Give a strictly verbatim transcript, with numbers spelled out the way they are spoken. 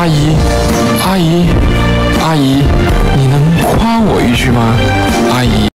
阿姨，阿姨，阿姨，你能夸我一句吗？